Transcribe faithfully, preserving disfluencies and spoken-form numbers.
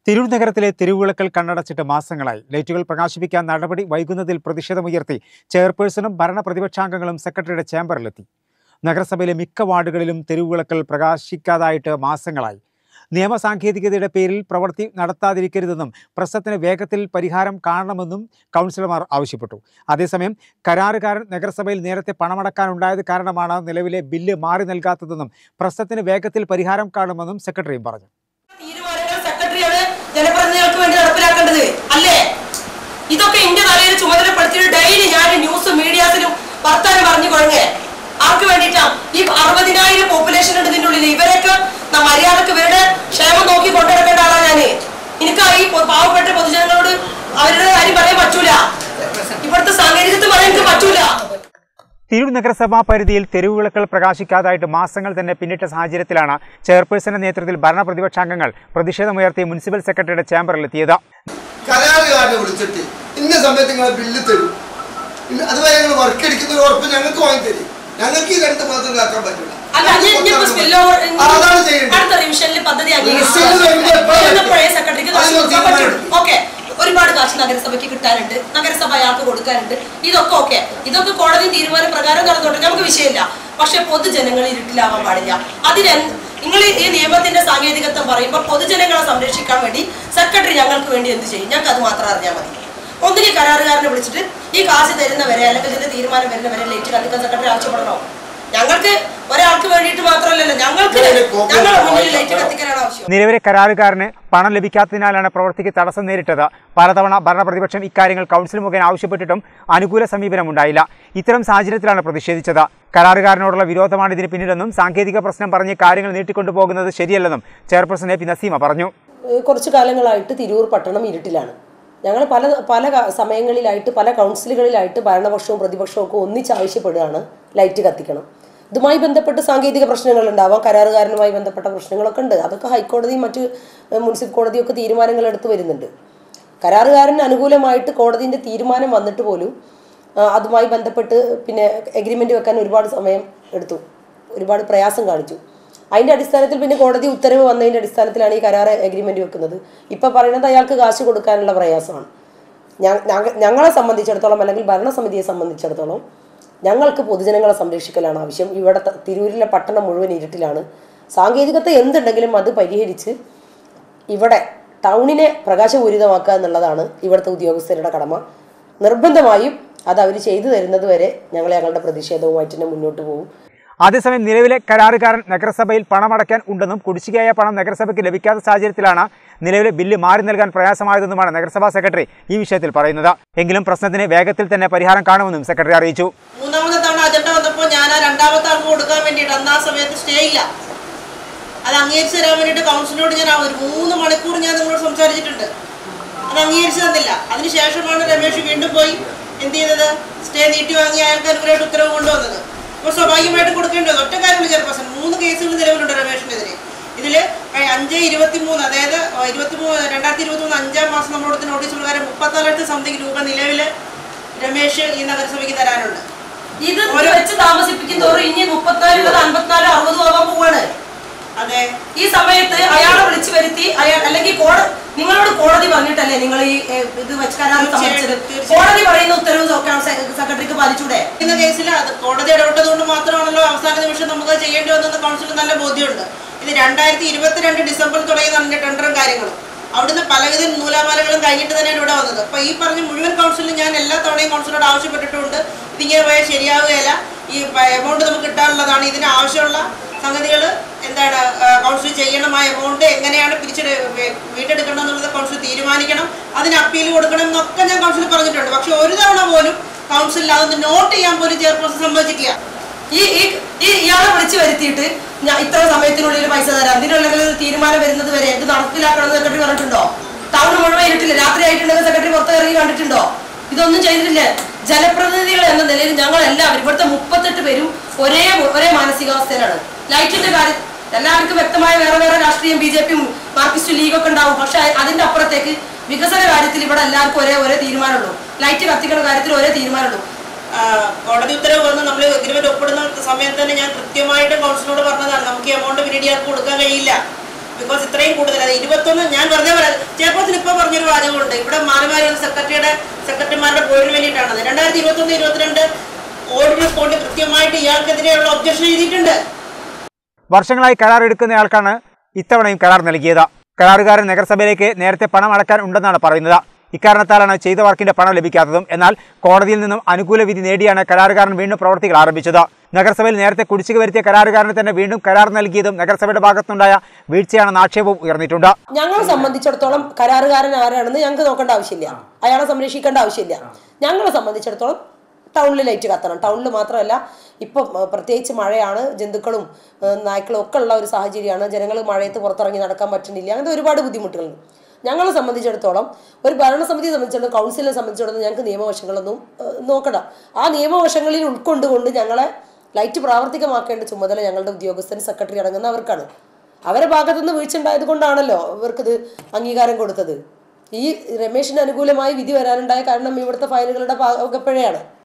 തിരൂർ നഗരത്തിലെ തെരുവുവിളക്കൽ കണ്ണടച്ചിട്ട് മാസങ്ങളായി. ലൈറ്റുകൾ പ്രകാശിപ്പിക്കാൻ നടപടി വൈകുന്നതിൽ പ്രതിഷേധമുയർത്തി ചെയർപേഴ്സണും ഭരണ പ്രതിപക്ഷാംഗങ്ങളും സെക്രട്ടറിയുടെ ചേംബറിലെത്തി. നഗരസഭയിലെ മിക്ക വാർഡുകളിലും തെരുവുവിളക്കൽ പ്രകാശിക്കാതായിട്ട് മാസങ്ങളായി. നിയമസാങ്കേതികതയുടെ പേരിൽ പ്രവൃത്തി നടത്താതിരിക്കരുതെന്നും പ്രശ്നത്തിന് വേഗത്തിൽ പരിഹാരം കാണണമെന്നും കൗൺസിലർമാർ ആവശ്യപ്പെട്ടു. അതേസമയം കരാറുകാരൻ നഗരസഭയിൽ നേരത്തെ പണമടക്കാനുണ്ടായത് കാരണമാണ് നിലവിലെ ബില്ല് മാറി നൽകാത്തതെന്നും പ്രശ്നത്തിന് വേഗത്തിൽ പരിഹാരം കാണുമെന്നും സെക്രട്ടറിയും പറഞ്ഞു. ജനപ്രതിനിധികൾക്ക് വേണ്ടി നടപ്പിലാക്കേണ്ടത് അല്ലേ? ഇതൊക്കെ ഇന്ത്യ തലയിൽ ചുമതലപ്പെടുത്തിയിട്ട് ഡെയിലി ഞാൻ ന്യൂസ് മീഡിയാസിലും വർത്താനം പറഞ്ഞു കൊഴങ്ങേ ആർക്ക് വേണ്ടിയിട്ടാ? ഈ അറുപതിനായിരം പോപ്പുലേഷൻ ഉണ്ട് ഇതിൻ്റെ ഉള്ളിൽ. ഇവരൊക്കെ മര്യാദക്ക് ഇവരുടെ ക്ഷേമം നോക്കി കൊണ്ടുനടക്കേണ്ട ആളാ ഞാന്. എനിക്ക് ഈ പാവപ്പെട്ട പൊതുജനങ്ങളോട് അവരുടെ കാര്യം പറയാൻ പറ്റൂല. ഇവിടുത്തെ സാങ്കേതികത്വം പറയാൻ എനിക്ക് പറ്റൂല. തിരൂർ നഗരസഭാ പരിധിയിൽ തെരുവുവിളക്കൾ പ്രകാശിക്കാതായിട്ട് മാസങ്ങൾ തന്നെ പിന്നിട്ട സാഹചര്യത്തിലാണ് ചെയർപേഴ്സന്റെ നേതൃത്വത്തിൽ ഭരണ പ്രതിപക്ഷാംഗങ്ങൾ പ്രതിഷേധമുയർത്തി മുനിസിപ്പൽ സെക്രട്ടറിയുടെ ചേംബറിലെത്തിയത്. കരാറുകാരനെ വിളിച്ചിട്ട് ഇന്ന സമയത്ത് നിങ്ങൾ ബില്ല് തരും, അതുവരെ ഞങ്ങൾ വർക്ക് എടുക്കുന്ന ഒരു ഉറപ്പ് ഞങ്ങൾക്ക് വാങ്ങി തരും. ഞങ്ങൾക്ക് ഈ രണ്ട് മാസം കാക്കാൻ പറ്റില്ല. ഒരുപാട് കാശ് നഗരസഭയ്ക്ക് കിട്ടാനുണ്ട്, നഗരസഭ അയാൾക്ക് കൊടുക്കാനുണ്ട്. ഇതൊക്കെ ഓക്കെ, ഇതൊക്കെ കോടതി തീരുമാന പ്രകാരം നടന്നോട്ടെ, നമുക്ക് വിഷയമില്ല. പക്ഷെ പൊതുജനങ്ങൾ ഇരുട്ടിലാവാൻ പാടില്ല. അതിന് നിങ്ങൾ ഈ നിയമത്തിന്റെ സാങ്കേതികത്വം പറയുമ്പോൾ പൊതുജനങ്ങളെ സംരക്ഷിക്കാൻ വേണ്ടി സെക്രട്ടറി ഞങ്ങൾക്ക് വേണ്ടി എന്ത് ചെയ്യും? ഞങ്ങൾക്ക് അത് മാത്രം അറിഞ്ഞാൽ മതി. ഒന്നിന് കരാറുകാരനെ വിളിച്ചിട്ട് ഈ കാശ് തരുന്നവരെ അല്ലെങ്കിൽ ഇതിന്റെ തീരുമാനം വരുന്നവരെ ലേറ്റ് കത്തിക്കാൻ സെക്രട്ടറി ആവശ്യപ്പെടണോ? ഞങ്ങൾക്ക് ഒരാൾക്ക് വേണ്ടിയിട്ട് മാത്രമല്ലല്ലോ, ഞങ്ങൾക്ക് ഞങ്ങളുടെ മുന്നിൽ ലൈറ്റ് കത്തിക്കാനാണ് ആവശ്യം. നിലവിലെ കരാറുകാരന് പണം ലഭിക്കാത്തതിനാലാണ് പ്രവൃത്തിക്ക് തടസ്സം നേരിട്ടത്. പലതവണ ഭരണപ്രതിപക്ഷം ഇക്കാര്യങ്ങൾ കൗൺസിൽ മുഖേന ആവശ്യപ്പെട്ടിട്ടും അനുകൂല സമീപനം ഉണ്ടായില്ല. ഇത്തരം സാഹചര്യത്തിലാണ് പ്രതിഷേധിച്ചത്. കരാറുകാരനോടുള്ള വിരോധമാണ് ഇതിന് പിന്നിലെന്നും സാങ്കേതിക പ്രശ്നം പറഞ്ഞ് കാര്യങ്ങൾ നീട്ടിക്കൊണ്ടുപോകുന്നത് ശരിയല്ലെന്നും ചെയർപേഴ്സൺ എ പി നസീമ പറഞ്ഞു. കുറച്ചു കാലങ്ങളായിട്ട് തിരൂർ പട്ടണം ഇരുട്ടിലാണ്. ഞങ്ങൾ പല പല സമയങ്ങളിലായിട്ട് പല കൗൺസിലുകളിലായിട്ട് ഭരണപക്ഷവും പ്രതിപക്ഷവും ഒക്കെ ഒന്നിച്ച് ആവശ്യപ്പെടുകയാണ് ലൈറ്റ് കത്തിക്കണം. ഇതുമായി ബന്ധപ്പെട്ട് സാങ്കേതിക പ്രശ്നങ്ങൾ ഉണ്ടാവാം, കരാറുകാരനുമായി ബന്ധപ്പെട്ട പ്രശ്നങ്ങളൊക്കെ ഉണ്ട്. അതൊക്കെ ഹൈക്കോടതിയും മറ്റ് മുനിസിപ്പൽ കോടതിയും ഒക്കെ തീരുമാനങ്ങൾ എടുത്തു വരുന്നുണ്ട്. കരാറുകാരന് അനുകൂലമായിട്ട് കോടതിൻ്റെ തീരുമാനം വന്നിട്ട് പോലും അതുമായി ബന്ധപ്പെട്ട് പിന്നെ എഗ്രിമെൻ്റ് വെക്കാൻ ഒരുപാട് സമയം എടുത്തു, ഒരുപാട് പ്രയാസം കാണിച്ചു. അതിൻ്റെ അടിസ്ഥാനത്തിൽ പിന്നെ കോടതി ഉത്തരവ് വന്നതിൻ്റെ അടിസ്ഥാനത്തിലാണ് ഈ കരാർ എഗ്രിമെൻ്റ് വെക്കുന്നത്. ഇപ്പം പറയുന്നത് അയാൾക്ക് കാശ് കൊടുക്കാനുള്ള പ്രയാസമാണ്. ഞങ്ങളെ സംബന്ധിച്ചിടത്തോളം അല്ലെങ്കിൽ ഭരണസമിതിയെ സംബന്ധിച്ചിടത്തോളം ഞങ്ങൾക്ക് പൊതുജനങ്ങളെ സംരക്ഷിക്കലാണ് ആവശ്യം. ഇവിടെ തിരൂരിലെ പട്ടണം മുഴുവൻ ഇരുട്ടിലാണ്. സാങ്കേതികത എന്തുണ്ടെങ്കിലും അത് പരിഹരിച്ച് ഇവിടെ ടൗണിനെ പ്രകാശപൂരിതമാക്കുക എന്നുള്ളതാണ് ഇവിടുത്തെ ഉദ്യോഗസ്ഥരുടെ കടമ. നിർബന്ധമായും അത് അവർ ചെയ്തു തരുന്നത് വരെ ഞങ്ങൾ ഞങ്ങളുടെ പ്രതിഷേധവുമായിട്ട് തന്നെ മുന്നോട്ട് പോകും. അതേസമയം നിലവിലെ കരാറുകാരൻ നഗരസഭയിൽ പണമടയ്ക്കാൻ ഉണ്ടെന്നും കുടിശ്ശികയായ പണം നഗരസഭയ്ക്ക് ലഭിക്കാത്ത സാഹചര്യത്തിലാണ് നിലവിലെ ബില്ല് മാറി നൽകാൻ പ്രയാസമായതെന്നുമാണ് നഗരസഭാ സെക്രട്ടറി ഈ വിഷയത്തിൽ പറയുന്നത്. എങ്കിലും പ്രശ്നത്തിന് വേഗത്തിൽ തന്നെ പരിഹാരം കാണുമെന്നും സെക്രട്ടറി അറിയിച്ചു. മൂന്നാമത്തെ തവണ അജണ്ട വന്നപ്പോൾ ഞാൻ ആ രണ്ടാമത്തെ ആൾക്ക് കൊടുക്കാൻ വേണ്ടിയിട്ട് അന്ന് ആ സമയത്ത് സ്റ്റേ ഇല്ല, അത് അംഗീകരിച്ച് തരാൻ വേണ്ടിയിട്ട് കൗൺസിലിനോട് ഞാൻ ഒരു മൂന്ന് മണിക്കൂർ ഞാൻ നിങ്ങളോട് സംസാരിച്ചിട്ടുണ്ട്. അത് അംഗീകരിച്ച് തന്നില്ല. അതിനുശേഷമാണ് രമേശ് വീണ്ടും പോയി എന്ത് ചെയ്തത്, സ്റ്റേ നീട്ടി വാങ്ങി അയാൾക്ക് അനുകൂലമായിട്ട് ഉത്തരവ് കൊണ്ടുവന്നത്. അപ്പോൾ സ്വാഭാവികമായിട്ടും കൊടുക്കേണ്ടി വന്നു. ഒറ്റ കാര്യമുള്ള ചെയർപേഴ്സൺ, മൂന്ന് കേസുകൾ നിലവിലുണ്ട് രമേശിനെതിരെ. ഇതിൽ അഞ്ച് ഇരുപത്തി മൂന്ന് അതായത് ഇരുപത്തി മൂന്ന് രണ്ടായിരത്തി ഇരുപത്തി മൂന്ന് അഞ്ചാം മാസം നമ്മളോട് നോട്ടീസ് പ്രകാരം മുപ്പത്തിനാലായിരത്തി സംതിങ് രൂപ നിലവിൽ രമേശ് ഈ നഗരസഭയ്ക്ക് തരാനുണ്ട്. ഇത് വെച്ച് താമസിപ്പിക്കും തോറും ഇനി മുപ്പത്തിനാല് അൻപത്തിനാല് അറുപതും ആവാൻ പോവാണ്. അതെ, ഈ സമയത്ത് അയാളെ വിളിച്ചു വരുത്തി അയാൾ അല്ലെങ്കിൽ കോടതി നിങ്ങളോട് കോടതി പറഞ്ഞിട്ടല്ലേ നിങ്ങൾ ഈ ഇത് വെച്ച് കരാറിൽ സമ്മതിച്ചത്? കോടതി പറയുന്ന ഉത്തരവ് സെക്രട്ടറിക്ക് പാലിച്ചൂടെ? ഇന്ന കേസിൽ അത് കോടതി ഇടപെട്ടത് കൊണ്ട് മാത്രമാണല്ലോ അവസാന നിമിഷം നമുക്ക് ചെയ്യേണ്ടി വന്നെന്ന് കൗൺസിലിന് നല്ല ബോധ്യമുണ്ട്. ഇത് രണ്ടായിരത്തി ഇരുപത്തിരണ്ട് ഡിസംബറിൽ തുടങ്ങി നടന്ന ടെൻഡറും കാര്യങ്ങളും അവിടുന്ന് പലവിധ നൂലാമാലകളും കഴിഞ്ഞിട്ട് തന്നെയാണ് ഇവിടെ വന്നത്. അപ്പോൾ ഈ പറഞ്ഞ മുഴുവൻ കൗൺസിലിൽ ഞാൻ എല്ലാ തവണയും കൗൺസിലോട് ആവശ്യപ്പെട്ടിട്ടുണ്ട്. ഇതിങ്ങനെ പോയാൽ ശരിയാവുകയില്ല, ഈ എമൗണ്ട് നമുക്ക് കിട്ടാനുള്ളതാണ്, ഇതിന് ആവശ്യമുള്ള സംഗതികൾ എന്താണ് കൗൺസിൽ ചെയ്യണം, ആ എമൗണ്ട് എങ്ങനെയാണ് പിരിച്ചെടു വീണ്ടെടുക്കണം എന്നുള്ളത് കൗൺസിൽ തീരുമാനിക്കണം, അതിന് അപ്പീൽ കൊടുക്കണം എന്നൊക്കെ ഞാൻ കൗൺസിൽ പറഞ്ഞിട്ടുണ്ട്. പക്ഷെ ഒരു തവണ പോലും കൗൺസിലിൽ അതൊന്ന് നോട്ട് ചെയ്യാൻ പോലും ചെയർപേഴ്സൺ സമ്മതിച്ചിട്ടില്ല. ഈ ഈ ഇയാളെ വിളിച്ചു വരുത്തിയിട്ട് ഞാൻ ഇത്ര സമയത്തിനുള്ളിൽ പൈസ തരാം, അതിനുള്ളിൽ തീരുമാനം വരുന്നത് വരെ ഇത് നടപ്പിലാക്കണം എന്ന് സെക്രട്ടറി പറഞ്ഞിട്ടുണ്ടോ? ടൗൺ മുഴുവൻ ഇരുട്ടില്ല, രാത്രി ആയിട്ടുണ്ടെങ്കിൽ സെക്രട്ടറി പുറത്ത് ഇറങ്ങി കണ്ടിട്ടുണ്ടോ? ഇതൊന്നും ചെയ്തിട്ടില്ല. ജനപ്രതിനിധികൾ എന്ന നിലയിൽ ഞങ്ങൾ എല്ലാവരും ഇവിടുത്തെ മുപ്പത്തെട്ട് പേരും ഒരേ ഒരേ മാനസികാവസ്ഥയിലാണ്. ലൈറ്റിന്റെ കാര്യം എല്ലാവർക്കും വ്യക്തമായ വേറെ വേറെ രാഷ്ട്രീയം ബി ജെ പിയും മാർക്സിസ്റ്റ് ലീഗൊക്കെ ഉണ്ടാവും. പക്ഷെ അതിന്റെ അപ്പുറത്തേക്ക് വികസന കാര്യത്തിൽ ഇവിടെ എല്ലാവർക്കും ഒരേ ഒരേ തീരുമാനമുള്ളൂ. ലൈറ്റ് കത്തിക്കുന്ന കാര്യത്തിൽ ഒരേ തീരുമാനമുള്ളൂ. കോടതി ഉത്തരവ് വന്ന് നമ്മൾ എഗ്രിമെന്റ് ഒപ്പിടുന്ന സമയത്ത് തന്നെ ഞാൻ കൃത്യമായിട്ട് കൗൺസിലോട് പറഞ്ഞതാണ്, നമുക്ക് എമൗണ്ട് പിന്നീട് ആർക്ക് കൊടുക്കാൻ കഴിയില്ല. ബിക്കോസ് ഇത്രയും കൂടുതൽ അത് ഇരുപത്തൊന്ന് ഞാൻ വെറുതെ പറയാം പറഞ്ഞൊരു വാചകമുണ്ട്, ഇവിടെ മാറി മാറി സെക്രട്ടറിയുടെ സെക്രട്ടറിമാരുടെ പോയിന് വേണ്ടിയിട്ടാണത്. രണ്ടായിരത്തി ഇരുപത്തി ഒന്ന് ഇരുപത്തിരണ്ട് ഓഡിറ്റ് റിപ്പോർട്ട് കൃത്യമായിട്ട് ഇയാൾക്കെതിരെയുള്ള ഒബ്ജക്ഷൻ എഴുതിയിട്ടുണ്ട്. വർഷങ്ങളായി കരാർ എടുക്കുന്നയാൾക്കാണ് ഇത്തവണയും കരാർ നൽകിയത്. കരാറുകാരൻ നഗരസഭയിലേക്ക് നേരത്തെ പണം അടക്കാൻ ഉണ്ടെന്നാണ് പറയുന്നത്. ഇക്കാരണത്താലാണ് ചെയ്ത വർക്കിന്റെ പണം ലഭിക്കാത്തതും. എന്നാൽ കോടതിയിൽ നിന്നും അനുകൂല വിധി നേടിയാണ് കരാറുകാരൻ വീണ്ടും പ്രവർത്തികൾ ആരംഭിച്ചത്. നഗരസഭയിൽ നേരത്തെ കുടിശ്ശിക വരുത്തിയ കരാറുകാരന് തന്നെ വീണ്ടും കരാർ നൽകിയതും നഗരസഭയുടെ ഭാഗത്തുണ്ടായ വീഴ്ചയാണെന്ന ആക്ഷേപവും ഉയർന്നിട്ടുണ്ട്. ഞങ്ങളെ സംബന്ധിച്ചിടത്തോളം കരാറുകാരൻ ആരാണെന്ന് ഞങ്ങൾക്ക് നോക്കേണ്ട ആവശ്യമില്ല, അയാളെ സംരക്ഷിക്കേണ്ട ആവശ്യമില്ല. ഞങ്ങളെ സംബന്ധിച്ചിടത്തോളം ടൗണിൽ ലൈറ്റ് കത്തണം. ടൗണിൽ മാത്രമല്ല, ഇപ്പം പ്രത്യേകിച്ച് മഴയാണ്, ജന്തുക്കളും നായ്ക്കളും ഒക്കെ ഉള്ള ഒരു സാഹചര്യമാണ്. ജനങ്ങൾ മഴയത്ത് പുറത്തിറങ്ങി നടക്കാൻ പറ്റുന്നില്ല, അങ്ങനത്തെ ഒരുപാട് ബുദ്ധിമുട്ടുകളുണ്ട്. ഞങ്ങളെ സംബന്ധിച്ചിടത്തോളം, ഒരു ഭരണസമിതിയെ സംബന്ധിച്ചിടത്തോളം, കൗൺസിലിനെ സംബന്ധിച്ചിടത്തോളം ഞങ്ങൾക്ക് നിയമവശങ്ങളൊന്നും നോക്കണം. ആ നിയമവശങ്ങളിൽ ഉൾക്കൊണ്ടുകൊണ്ട് ഞങ്ങളെ ലൈറ്റ് പ്രാവർത്തികമാക്കേണ്ട ചുമതല ഞങ്ങളുടെ ഉദ്യോഗസ്ഥൻ, സെക്രട്ടറി അടങ്ങുന്ന അവർക്കാണ്. അവരുടെ ഭാഗത്തുനിന്ന് വീഴ്ച ഉണ്ടായത് കൊണ്ടാണല്ലോ ഇവർക്കിത് അംഗീകാരം കൊടുത്തത്. ഈ രമേശിന് അനുകൂലമായി വിധി വരാനുണ്ടായ കാരണം ഇവിടുത്തെ ഫയലുകളുടെ പാകപ്പിഴയാണ്.